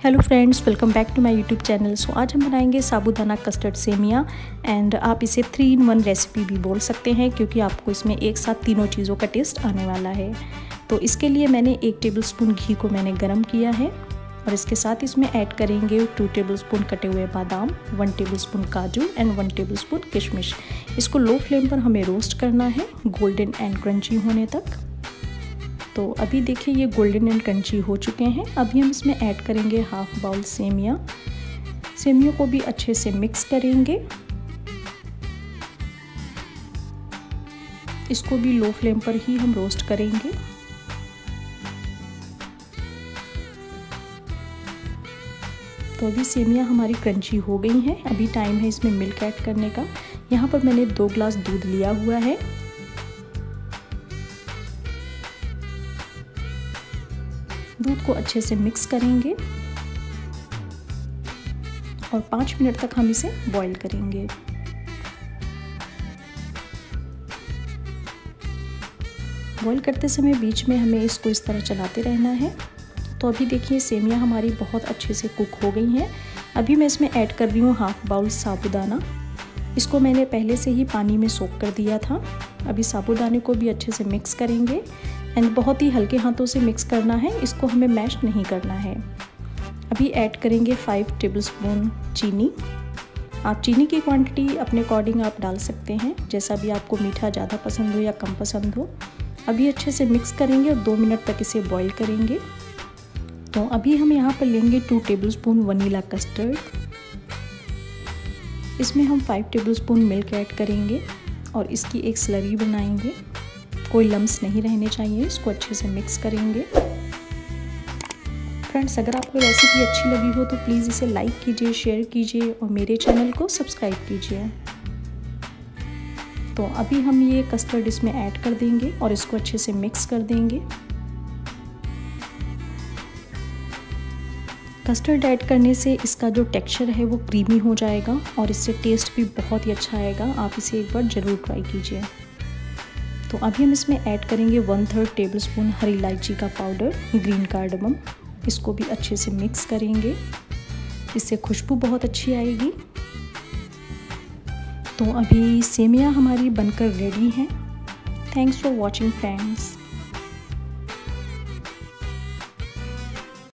Hello friends, welcome back to my YouTube channel. So आज हम बनाएंगे साबूदाना कस्टर्ड सेमिया एंड आप इसे 3-in-1 रेसिपी भी बोल सकते हैं क्योंकि आपको इसमें एक साथ तीनों चीज़ों का टेस्ट आने वाला है। तो इसके लिए मैंने 1 टेबलस्पून घी को मैंने गरम किया है और इसके साथ इसमें ऐड करेंगे 2 टेबलस्पून कटे हुए बादाम, 1 टेबलस्पून काजू एंड 1 टेबलस्पून किशमिश। इसको लो फ्लेम पर हमें रोस्ट करना है गोल्डन एंड क्रंची होने तक। तो अभी देखिए ये गोल्डन एंड क्रंची हो चुके हैं। अभी हम इसमें ऐड करेंगे हाफ बाउल सेमिया। सेमियों को भी अच्छे से मिक्स करेंगे। इसको भी लो फ्लेम पर ही हम रोस्ट करेंगे। तो अभी सेमिया हमारी क्रंची हो गई हैं। अभी टाइम है इसमें मिल्क ऐड करने का। यहाँ पर मैंने 2 ग्लास दूध लिया हुआ है। दूध को अच्छे से मिक्स करेंगे और 5 मिनट तक हम इसे बॉईल करेंगे। बॉईल करते समय बीच में हमें इसको इस तरह चलाते रहना है। तो अभी देखिए सेमिया हमारी बहुत अच्छे से कुक हो गई हैं। अभी मैं इसमें ऐड कर रही हूँ हाफ बाउल साबूदाना। इसको मैंने पहले से ही पानी में सोक कर दिया था। अभी साबूदाने को भी अच्छे से मिक्स करेंगे एंड बहुत ही हल्के हाथों से मिक्स करना है, इसको हमें मैश नहीं करना है। अभी ऐड करेंगे 5 टेबलस्पून चीनी। आप चीनी की क्वांटिटी अपने अकॉर्डिंग आप डाल सकते हैं, जैसा भी आपको मीठा ज़्यादा पसंद हो या कम पसंद हो। अभी अच्छे से मिक्स करेंगे और 2 मिनट तक इसे बॉईल करेंगे। तो अभी हम यहाँ पर लेंगे 2 टेबलस्पून वनीला कस्टर्ड। इसमें हम 5 टेबलस्पून मिल्क ऐड करेंगे और इसकी एक स्लरी बनाएंगे। कोई लम्स नहीं रहने चाहिए। इसको अच्छे से मिक्स करेंगे। फ्रेंड्स, अगर आपको रेसिपी अच्छी लगी हो तो प्लीज़ इसे लाइक कीजिए, शेयर कीजिए और मेरे चैनल को सब्सक्राइब कीजिए। तो अभी हम ये कस्टर्ड इसमें ऐड कर देंगे और इसको अच्छे से मिक्स कर देंगे। कस्टर्ड ऐड करने से इसका जो टेक्सचर है वो क्रीमी हो जाएगा और इससे टेस्ट भी बहुत ही अच्छा आएगा। आप इसे एक बार ज़रूर ट्राई कीजिए। तो अभी हम इसमें ऐड करेंगे 1/3 टेबलस्पून हरी इलायची का पाउडर, ग्रीन कार्डमम। इसको भी अच्छे से मिक्स करेंगे, इससे खुशबू बहुत अच्छी आएगी। तो अभी सेमिया हमारी बनकर रेडी है। Thanks for watching friends.